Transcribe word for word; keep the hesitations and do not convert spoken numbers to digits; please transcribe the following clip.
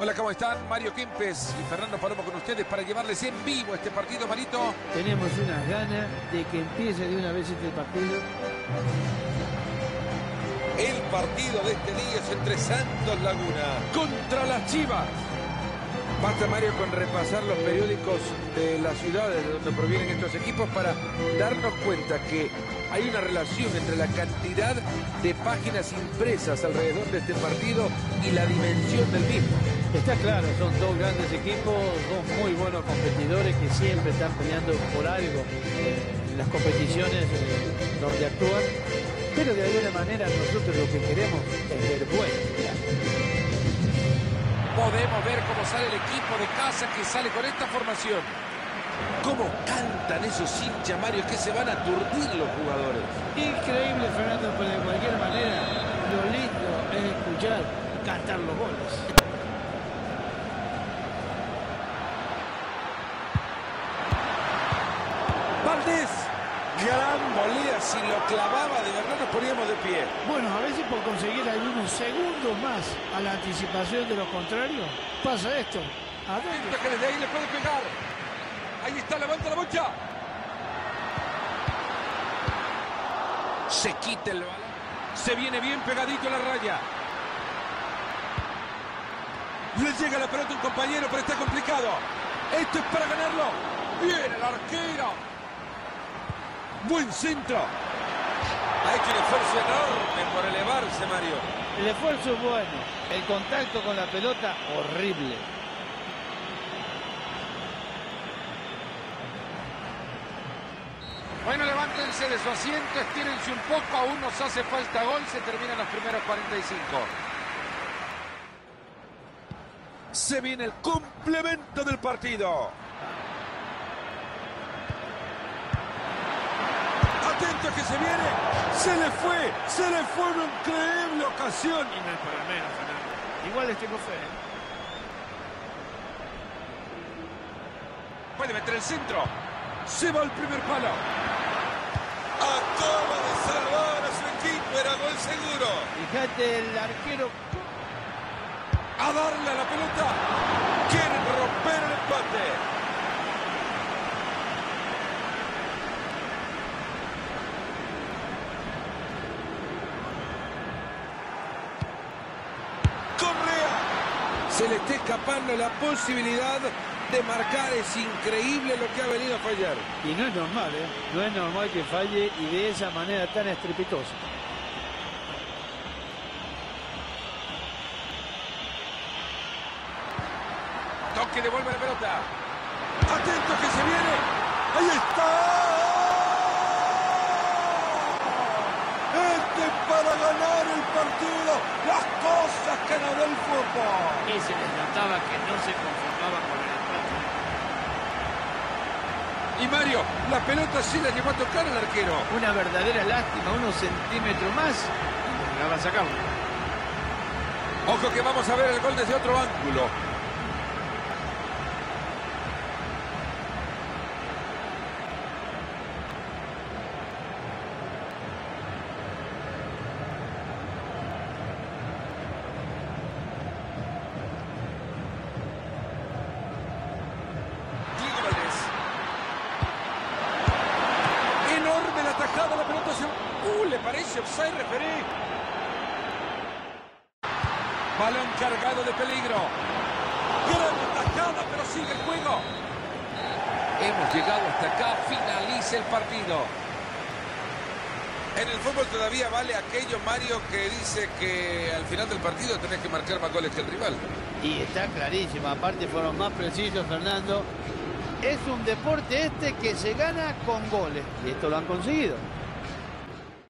Hola, ¿cómo están? Mario Kempes y Fernando Palomo con ustedes para llevarles en vivo este partido, Marito. Tenemos unas ganas de que empiece de una vez este partido. El partido de este día es entre Santos Laguna contra las Chivas. Basta, Mario, con repasar los periódicos de las ciudades de donde provienen estos equipos para darnos cuenta que hay una relación entre la cantidad de páginas impresas alrededor de este partido y la dimensión del mismo. Está claro, son dos grandes equipos, dos muy buenos competidores que siempre están peleando por algo eh, en las competiciones eh, donde actúan, pero de alguna manera nosotros lo que queremos es ver bueno. Podemos ver cómo sale el equipo de casa que sale con esta formación. Cómo cantan esos hinchas, Mario, que se van a aturdir los jugadores. Increíble, Fernando, pero de cualquier manera lo lindo es escuchar cantar los goles. Valdés, gran volea, si lo clavaba de verdad nos poníamos de pie. Bueno, a veces por conseguir algunos segundos más a la anticipación de los contrarios, pasa esto. ¿A dónde? Que desde ahí le puede pegar. Ahí está, levanta la bocha. Se quita el balón. Se viene bien pegadito a la raya. Le llega la pelota a un compañero, pero está complicado. Esto es para ganarlo. Bien el arquero. Buen centro. Ha hecho un esfuerzo enorme por elevarse, Mario. El esfuerzo es bueno. El contacto con la pelota, horrible. Bueno, levántense de su asiento, estírense un poco, aún nos hace falta gol, se terminan los primeros cuarenta y cinco. Se viene el complemento del partido. Atento que se viene, se le fue, se le fue una increíble ocasión. Y no es para menos, Fernando. Igual les tengo fe. Puede meter el centro, se va al primer palo. Acaba de salvar a su equipo, era gol seguro. Fíjate el arquero. A darle a la pelota. Quieren romper el empate. Correa. Se le está escapando la posibilidad de marcar. Es increíble lo que ha venido a fallar. Y no es normal, ¿eh? No es normal que falle y de esa manera tan estrepitosa. Toque, devuelve la pelota. Atento que se viene. Ahí está. Este es para ganar el partido. Las cosas que no da el fútbol. Y se les notaba que no se conformaba con el empate. Y Mario, la pelota sí la llevó a tocar al arquero. Una verdadera lástima, unos centímetros más y la va a sacar. Ojo que vamos a ver el gol desde otro ángulo. Parece offside, referí. Balón cargado de peligro. Gran atajada, pero sigue el juego. Hemos llegado hasta acá, finaliza el partido. En el fútbol todavía vale aquello, Mario, que dice que al final del partido tenés que marcar más goles que el rival. Y está clarísimo, aparte fueron más precisos, Fernando. Es un deporte este que se gana con goles. Y esto lo han conseguido.